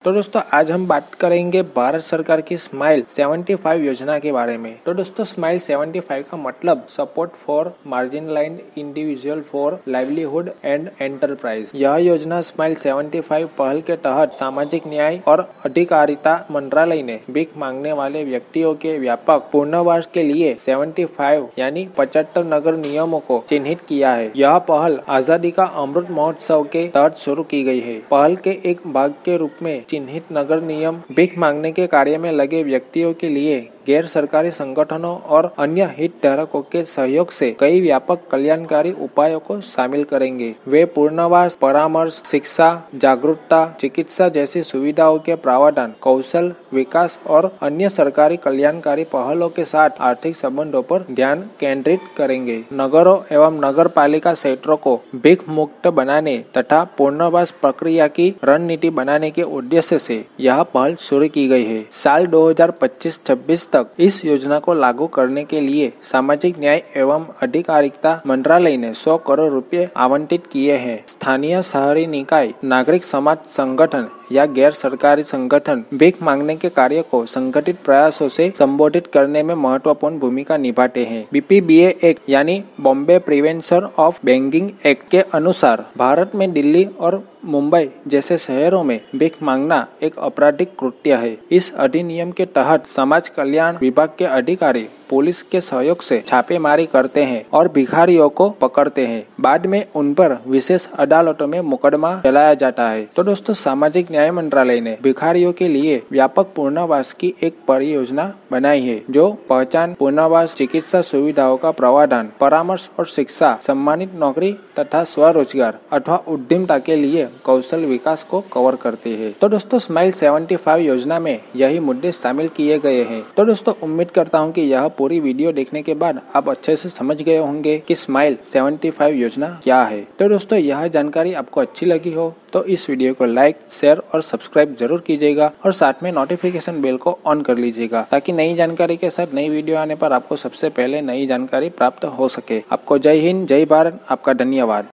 तो दोस्तों आज हम बात करेंगे भारत सरकार की स्माइल 75 योजना के बारे में। तो दोस्तों स्माइल 75 का मतलब support for marginalized individual for livelihood and enterprise. यह योजना स्माइल 75 पहल के तहत सामाजिक न्याय और अधिकारिता मंत्रालय ने भीख मांगने वाले व्यक्तियों के व्यापक पुनर्वास के लिए 75 यानी 75 नगर नियमों को चिन्हित किया है। यह पहल आजादी का अमृत महोत्सव के तहत शुरू की गई है। पहल के एक भाग के रूप में चिन्हित नगर नियम भीख मांगने के कार्य में लगे व्यक्तियों के लिए गैर सरकारी संगठनों और अन्य हितधारकों के सहयोग से कई व्यापक कल्याणकारी उपायों को शामिल करेंगे। वे पुनर्वास, परामर्श, शिक्षा, जागरूकता, चिकित्सा जैसी सुविधाओं के प्रावधान, कौशल विकास और अन्य सरकारी कल्याणकारी पहलों के साथ आर्थिक संबंधों पर ध्यान केंद्रित करेंगे। नगरों एवं नगर पालिका क्षेत्रों को भीख मुक्त बनाने तथा पुनर्वास प्रक्रिया की रणनीति बनाने के उद्देश्य से यह पहल शुरू की गई है। साल 2025-26 तक इस योजना को लागू करने के लिए सामाजिक न्याय एवं अधिकारिता मंत्रालय ने 100 करोड़ रुपए आवंटित किए हैं। स्थानीय शहरी निकाय, नागरिक समाज संगठन या गैर सरकारी संगठन भीख मांगने के कार्य को संगठित प्रयासों से संबोधित करने में महत्वपूर्ण भूमिका निभाते हैं। BPBA एक्ट यानी Bombay prevention of begging act के अनुसार भारत में दिल्ली और मुंबई जैसे शहरों में भीख मांगना एक आपराधिक कृत्य है। इस अधिनियम के तहत समाज कल्याण विभाग के अधिकारी पुलिस के सहयोग से छापेमारी करते हैं और भिखारियों को पकड़ते हैं। बाद में उन पर विशेष अदालतों में मुकदमा चलाया जाता है। तो दोस्तों सामाजिक न्याय मंत्रालय ने भिखारियों के लिए व्यापक पुनर्वास की एक परियोजना बनाई है जो पहचान, पुनर्वास, चिकित्सा सुविधाओं का प्रावधान, परामर्श और शिक्षा, सम्मानित नौकरी तथा स्वरोजगार अथवा उद्यमिता के लिए कौशल विकास को कवर करती है। तो दोस्तों स्माइल 75 योजना में यही मुद्दे शामिल किए गए हैं। तो दोस्तों उम्मीद करता हूँ कि यह पूरी वीडियो देखने के बाद आप अच्छे से समझ गए होंगे कि स्माइल 75 योजना क्या है। तो दोस्तों यह जानकारी आपको अच्छी लगी हो तो इस वीडियो को लाइक, शेयर और सब्सक्राइब जरूर कीजिएगा और साथ में नोटिफिकेशन बेल को ऑन कर लीजिएगा ताकि नई जानकारी के साथ नई वीडियो आने पर आपको सबसे पहले नई जानकारी प्राप्त हो सके। आपको जय हिंद, जय भारत, आपका धन्यवाद।